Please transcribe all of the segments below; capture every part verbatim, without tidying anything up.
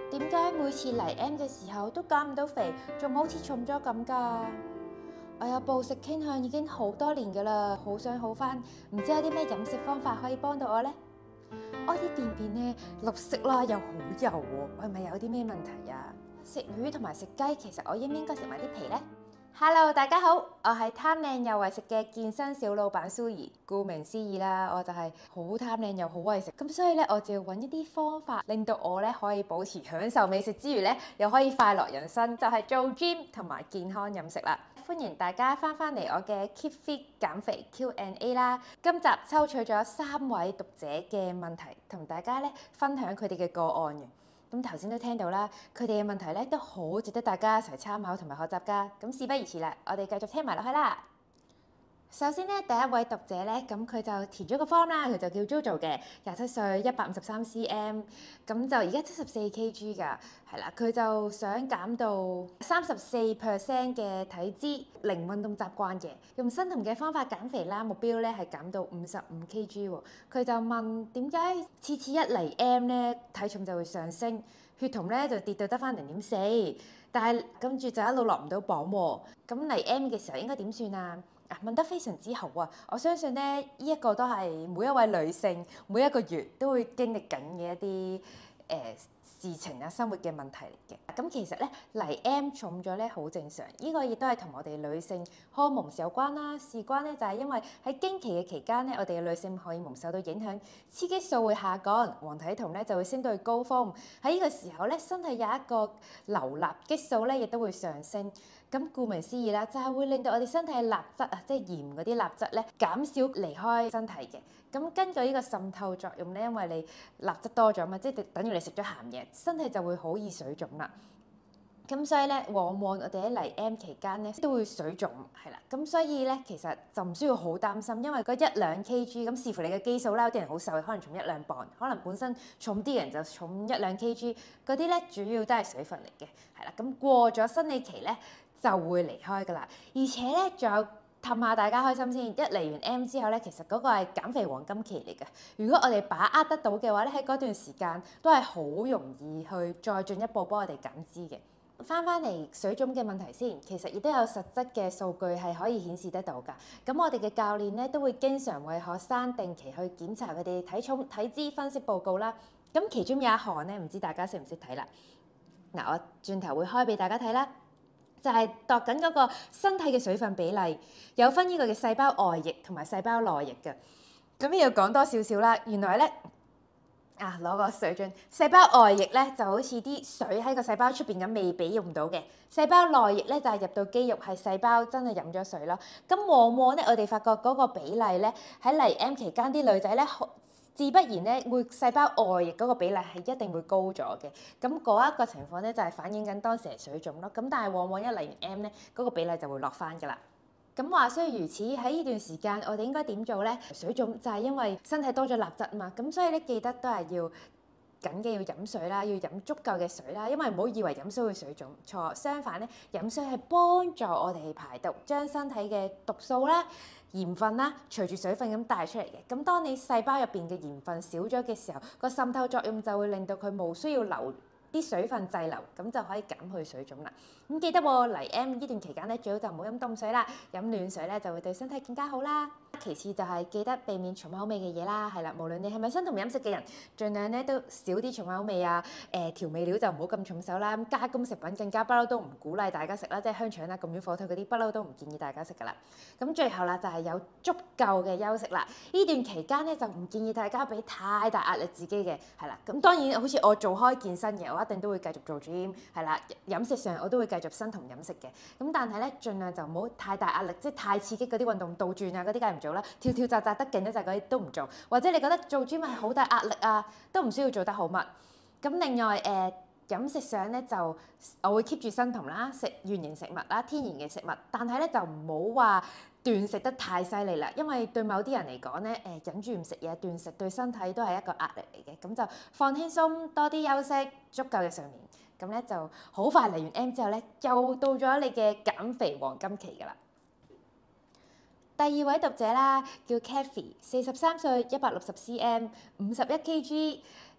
點解每次嚟 M 嘅時候都減唔到肥，仲好似重咗咁㗎？我有暴食傾向已經好多年㗎啦，好想好返，唔知有啲咩飲食方法可以幫到我呢？我啲便便咧綠色啦，又好油喎，我係咪有啲咩問題啊？食魚同埋食雞，其實我應唔應該食埋啲皮呢？Hello，大家好，我係貪靚又為食嘅健身小老闆蘇怡。顧名思義啦，我就係好貪靚又好為食，咁所以咧我就要揾一啲方法，令到我咧可以保持享受美食之餘咧，又可以快樂人生，就係做 gym 同埋健康飲食啦。歡迎大家翻返嚟我嘅 Keep Fit 減肥 Q and A 啦。今集抽取咗三位讀者嘅問題，同大家咧分享佢哋嘅個案嘅。咁頭先都聽到啦，佢哋嘅問題咧都好值得大家一齊參考同埋學習㗎。咁事不宜遲啦，我哋繼續聽埋落去啦。首先咧，第一位讀者咧，咁佢就填咗個 form 啦，佢就叫 JoJo 嘅，廿七歲，一百五十三 cm，咁就而家七十四 kg 㗎，係啦，佢就想減到三十四 percent 嘅體脂，零運動習慣嘅，用生酮嘅方法減肥啦，目標咧係減到五十五 kg 喎。佢就問點解次次一嚟 M 咧體重就會上升，血酮咧就跌到得返零點四，但係跟住就一路落唔到磅喎。咁嚟 M 嘅時候應該點算啊？啊，問得非常之好啊！我相信咧，呢、這、一個都係每一位女性每一個月都會經歷緊嘅一啲誒、呃、事情啊，生活嘅問題嚟嘅。咁其實咧嚟 M 重咗咧好正常，呢、這個亦都係同我哋女性荷爾蒙有關啦。事關咧就係、是、因為喺經期嘅期間咧，我哋嘅女性荷爾蒙受到影響，雌激素會下降，黃體酮咧就會升到去高峰。喺呢個時候咧，身體有一個流納激素咧，亦都會上升。咁顧名思義啦，就係會令到我哋身體嘅鈉質啊，即係鹽嗰啲鈉質咧減少離開身體嘅。咁根據呢個滲透作用咧，因為你鈉質多咗嘛，即係等於你食咗鹹嘢，身體就會好易水腫啦。咁所以咧，往往我哋喺嚟 M 期間咧都會水腫，係啦。咁所以咧，其實就唔需要好擔心，因為嗰一兩 kg 咁視乎你嘅基數啦。有啲人好瘦，可能重一兩磅；可能本身重啲人就重一兩 kg。嗰啲咧主要都係水分嚟嘅，係啦。咁過咗生理期咧就會離開㗎啦。而且咧，仲有氹下大家開心先。一嚟完 M 之後咧，其實嗰個係減肥黃金期嚟嘅。如果我哋把握得到嘅話咧，喺嗰段時間都係好容易去再進一步幫我哋減脂嘅。翻返嚟水腫嘅問題先，其實亦都有實質嘅數據係可以顯示得到㗎。咁我哋嘅教練咧都會經常為學生定期去檢查佢哋體重、體脂分析報告啦。咁其中有一項咧，唔知大家識唔識睇啦？嗱，我轉頭會開俾大家睇啦，就係度緊嗰個身體嘅水分比例，有分呢個嘅細胞外液同埋細胞內液嘅。咁要講多少少啦，原來咧。啊！攞個水樽，細胞外液咧就好似啲水喺個細胞出邊咁未俾用到嘅，細胞內液咧就係入到肌肉，係細胞真係飲咗水咯。咁往往咧，我哋發覺嗰個比例咧喺嚟 M 期間啲女仔咧，自不然咧會細胞外液嗰個比例係一定會高咗嘅。咁嗰一個情況咧就係反映緊當時係水腫咯。咁但係往往一嚟完 M 咧，嗰個比例就會落翻㗎啦。咁話雖如此，喺呢段時間我哋應該點做咧？水腫就係因為身體多咗鈉質啊嘛，咁所以咧記得都係要緊嘅要飲水啦，要飲足夠嘅水啦，因為唔好以為飲水會水腫，錯，相反咧，飲水係幫助我哋排毒，將身體嘅毒素啦、鹽分啦，隨住水分咁帶出嚟嘅。咁當你細胞入邊嘅鹽分少咗嘅時候，個滲透作用就會令到佢冇需要留啲水分滯留，咁就可以減去水腫啦。咁記得喎，嚟 M 呢段期間咧，最好就唔好飲凍水啦，飲暖水咧就會對身體更加好啦。其次就係記得避免重口味嘅嘢啦，係啦，無論你係咪生酮飲食嘅人，盡量咧都少啲重口味啊，誒、呃、調味料就唔好咁重手啦。咁加工食品更加不嬲都唔鼓勵大家食啦，即係香腸啦、咁軟火腿嗰啲不嬲都唔建議大家食噶啦。咁最後啦就係有足夠嘅休息啦。呢段期間咧就唔建議大家俾太大壓力自己嘅，係啦。咁當然好似我做開健身嘅，我一定都會繼續做 gym，係啦，飲食上我都會繼續生酮飲食嘅。咁但係咧，盡量就唔好太大壓力，即係太刺激嗰啲運動倒轉啊嗰啲梗係唔做啦，跳跳扎扎得勁得滯嗰啲都唔做，或者你覺得做 gym 係好大壓力啊，都唔需要做得好密。咁另外誒、呃、飲食上咧就我會 keep 住生酮啦，食原型食物啦，天然嘅食物，但係咧就唔好話斷食得太犀利啦，因為對某啲人嚟講咧誒忍住唔食嘢斷食對身體都係一個壓力嚟嘅，咁就放輕鬆，多啲休息，足夠嘅睡眠。咁咧就好快嚟完 M 之後咧，又到咗你嘅減肥黃金期㗎啦。第二位讀者啦，叫 Kathy，四十三歲，一百六十 cm，五十一 kg，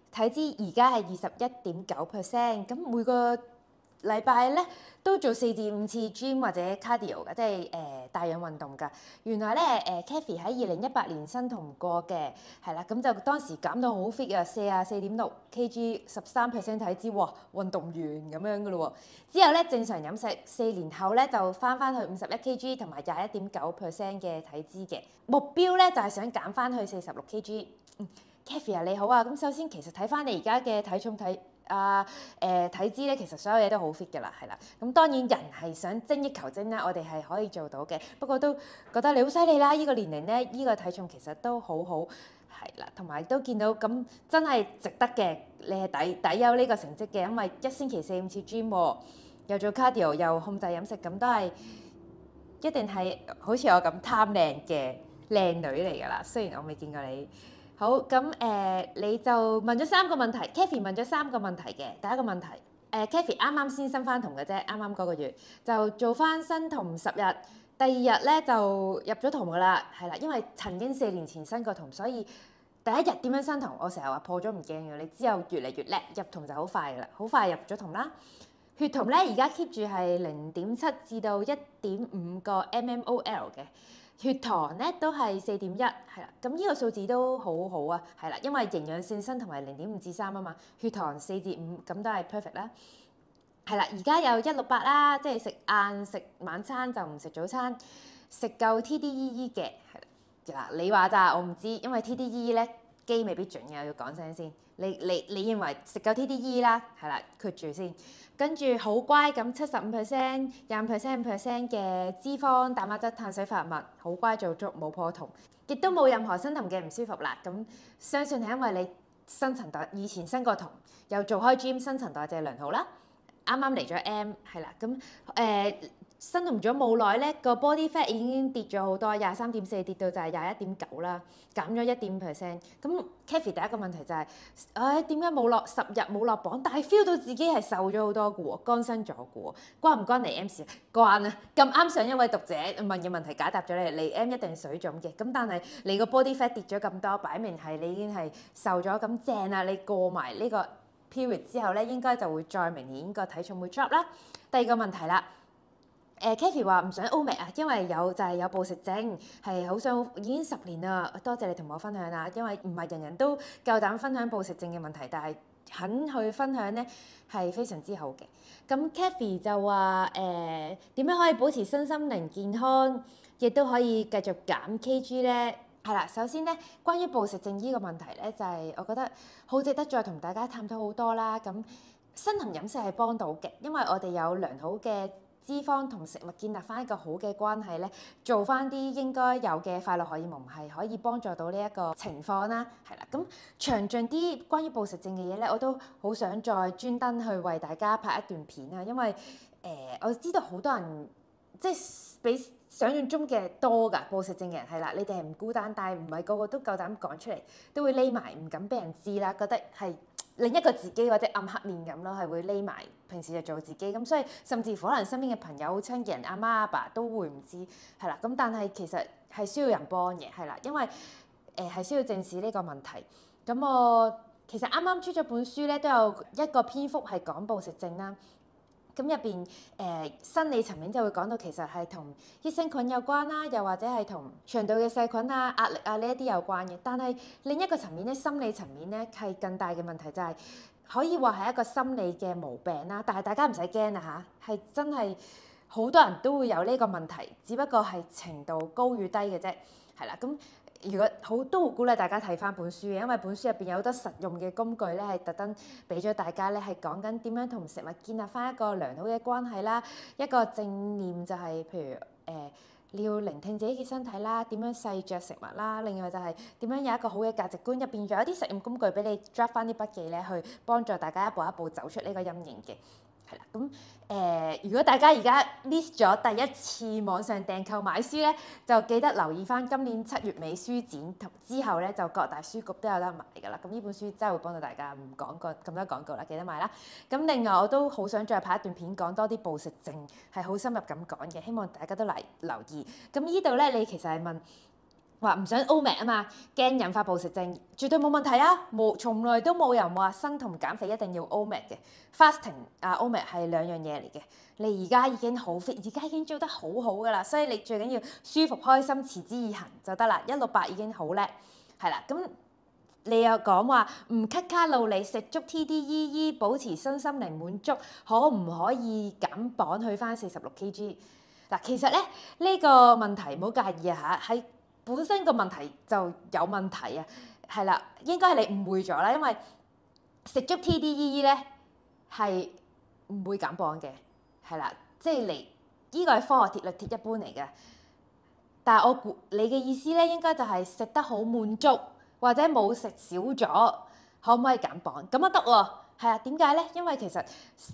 體脂而家係二十一點九 percent，咁每個禮拜咧都做四至五次 gym 或者 cardio 嘅，即係誒、呃、帶氧運動㗎。原來咧誒 Kathy 喺二零一八年生酮過嘅，係啦，咁就當時減到好 fit 啊，四啊四點六 kg，十三 percent 體脂，哇，運動員咁樣㗎咯喎。之後咧正常飲食，四年後咧就翻翻去五十一 kg 同埋廿一點九 percent 嘅體脂嘅目標咧，就係、是、想減翻去四十六 kg。嗯 Kathy 啊，你好啊，咁首先其實睇翻你而家嘅體重體啊誒、呃、體脂咧，其實所有嘢都好 fit 㗎啦，係啦。咁當然人係想精益求精啦，我哋係可以做到嘅。不過都覺得你好犀利啦！依、這個年齡咧，依、這個體重其實都好好，係啦。同埋都見到咁真係值得嘅，你係抵抵有呢個成績嘅，因為一星期四五次 gym 喎，又做 cardio 又控制飲食，咁都係一定係好似我咁貪靚嘅靚女嚟㗎啦。雖然我未見過你。好咁誒、呃，你就問咗三個問題 Kathy 問咗三個問題嘅。第一個問題，誒 Kathy 啱啱先生翻酮嘅啫，啱啱嗰個月就做翻生酮十日，第二日咧就入咗酮㗎啦，係啦，因為曾經四年前生過酮，所以第一日點樣生酮，我成日話破咗唔驚嘅，你之後越嚟越叻，入酮就好快㗎啦，好快入咗酮啦。血酮咧而家 keep 住係零點七至到一點五個 mmol 嘅。血糖咧都係四點一，係啦，咁呢個數字都好好啊，係啦，因為營養性生酮係零點五至三啊嘛，血糖四至五，咁都係 perfect 啦，係啦，而家有一六八啦，即係食晏食晚餐就唔食早餐，食夠 T D E E 嘅，係啦，嗱你話咋，我唔知，因為 T D E E 咧機未必準嘅，要講聲先，你你你認為食夠 T D E E 啦，係啦，括住先。跟住好乖咁，七十五 percent、廿五 percent、五 percent 嘅脂肪、蛋白質、碳水化合物，好乖做足，冇破酮，亦都冇任何生酮嘅唔舒服啦。咁相信係因為你新陳代以前生過酮，又做開 gym，新陳代謝良好啦。啱啱嚟咗 M 係啦，咁誒生酮咗冇耐咧，個 body fat 已經跌咗好多，廿三點四跌到就係廿一點九啦，減咗一點五 percent。咁 Kathy 第一個問題就係、是，唉點解冇落十日冇落磅，但係 feel 到自己係瘦咗好多嘅喎，乾身咗嘅喎，關唔關嚟 M 事？關啊！咁啱上一位讀者問嘅問題解答咗你，嚟 M 一定水腫嘅。咁但係你個 body fat 跌咗咁多，擺明係你已經係瘦咗，咁正啊！你過埋呢個 period 之後咧，應該就會再明顯個體重會 drop 啦。第二個問題啦。誒 Kathy 話唔想 Omeg 啊，因為有就係、是、有暴食症，係好想已經十年啦。多謝你同我分享啦，因為唔係人人都夠膽分享暴食症嘅問題，但係肯去分享咧係非常之好嘅。咁 Kathy 就話誒點樣可以保持身心靈健康，亦都可以繼續減 K G 咧？係啦，首先咧關於暴食症呢個問題咧，就係、是、我覺得好值得再同大家探討好多啦。咁生酮飲食係幫到嘅，因為我哋有良好嘅脂肪同食物建立翻一個好嘅關係咧，做翻啲應該有嘅快樂荷爾蒙係可以幫助到呢一個情況啦，係啦。咁詳盡啲關於暴食症嘅嘢咧，我都好想再專登去為大家拍一段片啊，因為誒、呃、我知道好多人即係比想象中嘅多㗎暴食症嘅人係啦，你哋係唔孤單，但係唔係個個都夠膽講出嚟，都會匿埋唔敢俾人知啦，覺得係另一個自己或者暗黑面咁咯，係會匿埋，平時就做自己咁，所以甚至乎可能身邊嘅朋友、好親嘅人、阿媽阿爸都會唔知，係啦。咁但係其實係需要人幫嘅，係啦，因為誒係、呃、需要正視呢個問題。咁我其實啱啱出咗本書咧，都有一個篇幅係講暴食症啦。咁入邊誒生理層面就會講到其實係同益生菌有關啦，又或者係同腸道嘅細菌啊、壓力啊呢一啲有關嘅。但係另一個層面咧，心理層面咧係更大嘅問題，就係可以話係一個心理嘅毛病啦。但係大家唔使驚啊嚇，係真係好多人都會有呢個問題，只不過係程度高與低嘅啫。係啦，咁。如果好都好鼓勵大家睇翻本書嘅，因為本書入邊有好多實用嘅工具咧，係特登俾咗大家咧，係講緊點樣同食物建立翻一個良好嘅關係啦。一個正念就係、是、譬如誒、呃，你要聆聽自己嘅身體啦，點樣細嚼食物啦。另外就係點樣有一個好嘅價值觀，入邊仲有啲實用工具俾你 drop 翻啲筆記咧，去幫助大家一步一步走出呢個陰影嘅。係啦，咁誒、呃，如果大家而家 miss 咗第一次網上訂購買書咧，就記得留意翻今年七月尾書展同之後咧，就各大書局都有得買㗎啦。咁呢本書真係會幫到大家，唔講個咁多廣告啦，記得買啦。咁另外我都好想再拍一段片講多啲暴食症，係好深入咁講嘅，希望大家都嚟留意。咁呢度咧，你其實係問話唔想 O M A D 啊嘛，驚引發暴食症，絕對冇問題啊！冇，從來都冇人話生酮減肥一定要 O M A D 嘅 fasting 啊 O M A D 係兩樣嘢嚟嘅。你而家已經好 fit，而家已經做得好好噶啦，所以你最緊要舒服開心，持之以恆就得啦。一六八已經好叻，係啦。咁你又講話唔 cut 卡路里，食足 T D E E， 保持身心靈滿足，可唔可以減磅去翻四十六 K G？ 嗱，其實咧呢、呢個問題唔好介意啊嚇，喺本身個問題就有問題啊，係啦，應該係你誤會咗啦，因為食足 T D E E 咧係唔會減磅嘅，係啦，即係你依個係科學鐵律鐵一般嚟嘅。但係我估你嘅意思咧，應該就係食得好滿足，或者冇食少咗，可唔可以減磅？咁啊得喎，係啊，點解咧？因為其實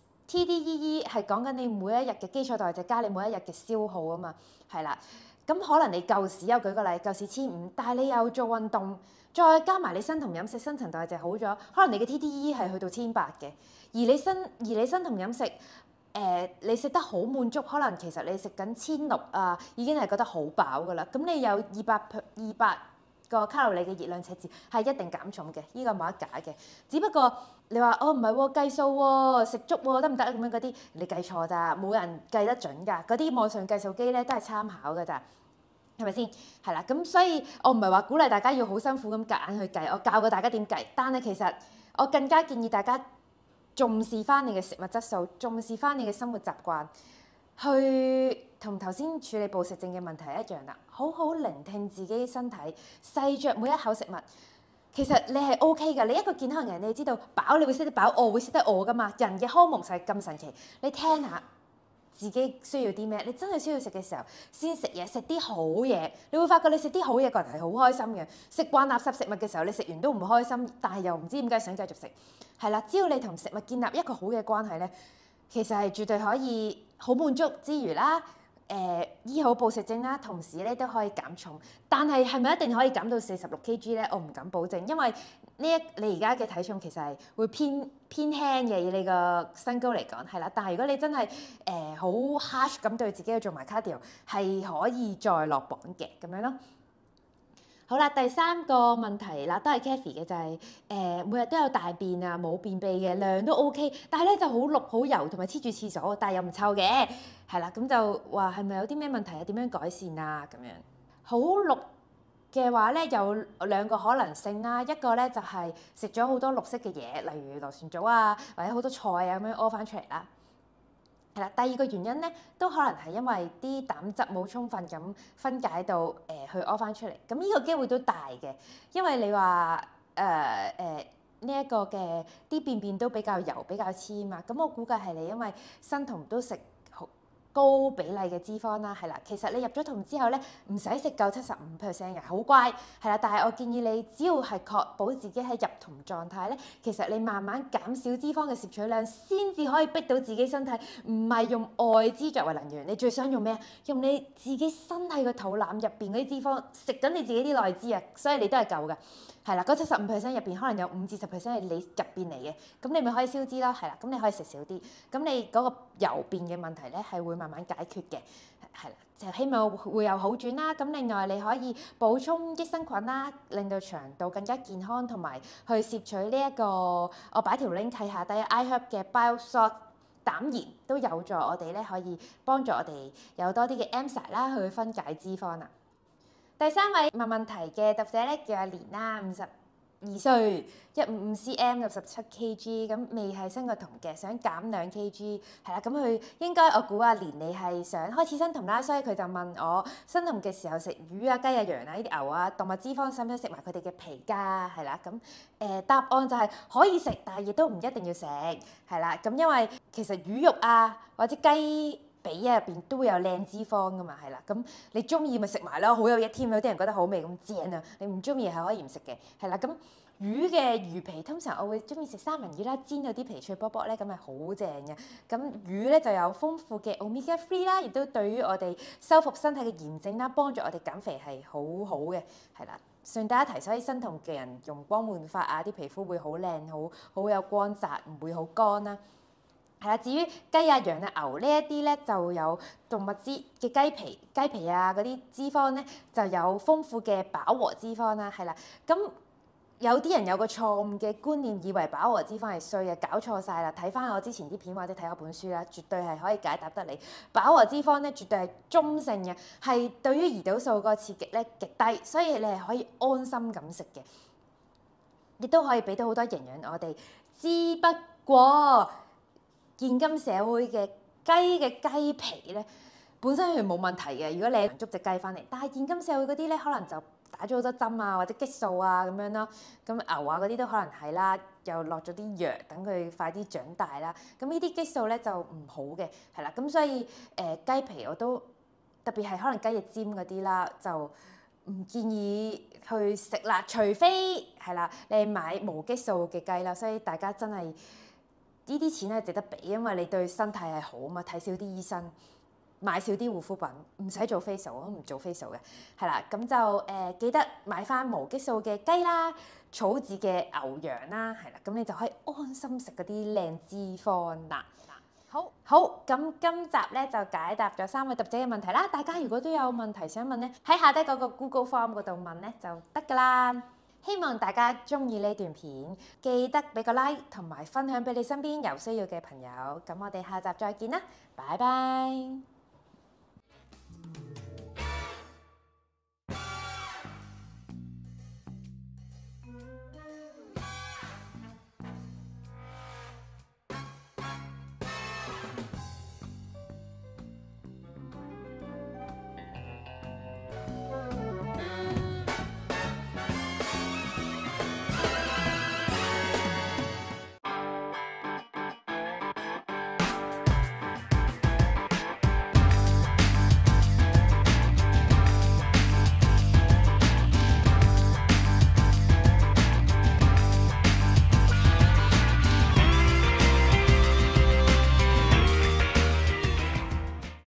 T D E E 係講緊你每一日嘅基礎代謝加你每一日嘅消耗啊嘛，係啦。咁可能你舊時有舉個例，舊時千五，但係你又做運動，再加埋你生酮飲食，新陳代謝好咗，可能你嘅 T D E E 係去到千八嘅。而你新而你生酮飲食，誒、呃、你食得好滿足，可能其實你食緊千六啊，已經係覺得好飽噶啦。咁你有二百二百個卡路里嘅熱量赤字，係一定減重嘅，呢、這個冇得假嘅。只不過你話哦唔係喎，計數喎，食粥喎得唔得咁樣嗰啲，你計錯咋，冇人計得準㗎。嗰啲網上計數機咧都係參考㗎咋，係咪先？係啦，咁所以我唔係話鼓勵大家要好辛苦咁夾硬去計，我教過大家點計。但係其實我更加建議大家重視翻你嘅食物質素，重視翻你嘅生活習慣，去同頭先處理暴食症嘅問題一樣啦。好好聆聽自己身體，細嚼每一口食物。其實你係 O K 㗎，你一個健康人，你知道飽你會識得飽，餓會識得餓㗎嘛。人嘅荷蒙就係咁神奇，你聽下自己需要啲咩，你真係需要食嘅時候先食嘢，食啲好嘢，你會發覺你食啲好嘢個人係好開心嘅。食慣垃圾食物嘅時候，你食完都唔開心，但係又唔知點解想繼續食。係啦，只要你同食物建立一個好嘅關係咧，其實係絕對可以好滿足之餘啦。誒、呃、醫好暴食症啦，同時咧都可以減重，但係係咪一定可以減到四十六 K G 咧？我唔敢保證，因為呢一你而家嘅體重其實係會偏偏輕嘅，以你個身高嚟講係啦。但係如果你真係誒好 harsh 咁對自己去做埋 cardio，係可以再落磅嘅咁樣咯。好啦，第三個問題啦，都係 Kathy 嘅就係、是、誒、呃、每日都有大便啊，冇便秘嘅量都 OK，但係咧就好綠好油同埋黐住廁所，但係又唔臭嘅，係啦，咁就話係咪有啲咩問題啊？點樣改善啊？咁樣好綠嘅話咧，有兩個可能性啦，一個咧就係食咗好多綠色嘅嘢，例如螺旋藻啊，或者好多菜啊咁樣屙翻出嚟啦。係啦，第二個原因咧，都可能係因為啲膽汁冇充分咁分解到誒、呃、去屙翻出嚟，咁呢個機會都大嘅，因為你話誒誒呢一個嘅啲便便都比較油比較黐嘛，咁我估計係你因為生酮都食好高比例嘅脂肪啦，係啦，其實你入咗酮之後咧，唔使食夠七十五 percent 嘅，好乖，係啦，但係我建議你只要係確保自己喺入酮狀態咧，其實你慢慢減少脂肪嘅攝取量，先至可以逼到自己身體，唔係用外脂作為能源，你最想用咩啊？用你自己身體個肚腩入邊嗰啲脂肪，食緊你自己啲內脂啊，所以你都係夠㗎。係啦，嗰七十五 percent 入邊可能有五至十 percent 係你入邊嚟嘅，咁你咪可以消脂啦，係啦，咁你可以食少啲，咁你嗰個油便嘅問題咧係會慢慢解決嘅，係啦，就希望會有好轉啦。咁另外你可以補充益生菌啦，令到腸道更加健康，同埋去攝取呢、這、一個我擺條 link 睇下底 iHerb 嘅 BioSalt 膽鹽都有助我哋咧，可以幫助我哋有多啲嘅 enzyme 啦去分解脂肪啊。第三位問問題嘅讀者咧叫阿蓮啦，五十二歲，一五五 cm，六十七 kg，咁未係生過酮嘅，想減兩 kg，係啦，咁佢應該我估阿蓮你係想開始生酮啦，所以佢就問我生酮嘅時候食魚啊、雞啊、羊啊呢啲牛啊動物脂肪，使唔使食埋佢哋嘅皮㗎？係啦，咁誒、呃、答案就係可以食，但係亦都唔一定要食，係啦，咁因為其實魚肉啊或者雞髀啊入邊都會有靚脂肪噶嘛，係啦，咁你中意咪食埋咯，好有益添，有啲人覺得好味咁正啊，你唔中意係可以唔食嘅，係啦，咁魚嘅魚皮通常我會中意食三文魚啦，煎咗啲皮脆卜卜咧，咁係好正嘅，咁魚咧就有豐富嘅 omega three 啦，亦都對於我哋修復身體嘅炎症啦，幫助我哋減肥係好好嘅，係啦，順帶一提，所以生酮嘅人用光煥發啊，啲皮膚會好靚，好好有光澤，唔會好乾啦。 係啦，至於雞啊、羊啊、牛呢一啲咧，就有動物脂嘅雞皮、雞皮啊嗰啲脂肪咧，就有豐富嘅飽和脂肪啦，係啦。咁有啲人有個錯誤嘅觀念，以為飽和脂肪係衰嘅，搞錯晒啦。睇翻我之前啲片或者睇我本書啦，絕對係可以解答得你。飽和脂肪咧，絕對係中性嘅，係對於胰島素個刺激咧極低，所以你係可以安心咁食嘅，亦都可以俾到好多營養我哋。只不過現今社會嘅雞嘅雞皮咧，本身係冇問題嘅。如果你捉隻雞翻嚟，但係現今社會嗰啲咧，可能就打咗好多針啊，或者激素啊咁樣啦。咁牛啊嗰啲都可能係啦，又落咗啲藥等佢快啲長大啦。咁呢啲激素咧就唔好嘅，係啦。咁所以誒、呃、雞皮我都特別係可能雞翼尖嗰啲啦，就唔建議去食啦。除非係啦，你買無激素嘅雞啦。所以大家真係呢啲錢係值得俾，因為你對身體係好啊嘛。睇少啲醫生，買少啲護膚品，唔使做 facial，我都唔做 facial 嘅，係啦，咁就誒、呃、記得買翻無激素嘅雞啦、草飼嘅牛羊啦，係啦，咁你就可以安心食嗰啲靚脂肪啦。好，好，咁今集咧就解答咗三位讀者嘅問題啦。大家如果都有問題想問咧，喺下低嗰個 Google Form 嗰度問咧就得㗎啦。希望大家中意呢段片，記得俾個 like 同埋分享俾你身邊有需要嘅朋友。咁我哋下集再見啦，拜拜。